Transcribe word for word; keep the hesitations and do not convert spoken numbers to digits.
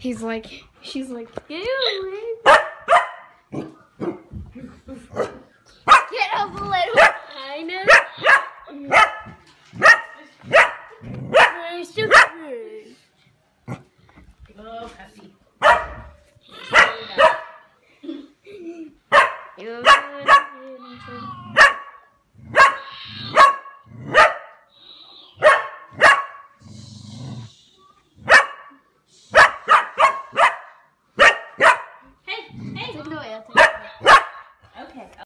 He's like, she's like, ew. Get up a little. I know. I'm so good. Oh, happy. You're Hey, hey. Take it away, I'll take it.